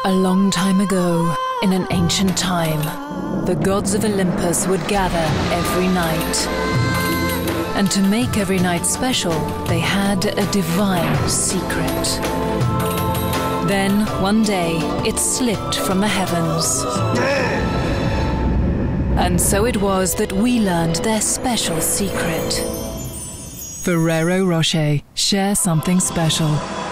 A long time ago, in an ancient time, the gods of Olympus would gather every night. And to make every night special, they had a divine secret. Then, one day, it slipped from the heavens. And so it was that we learned their special secret. Ferrero Rocher, share something special.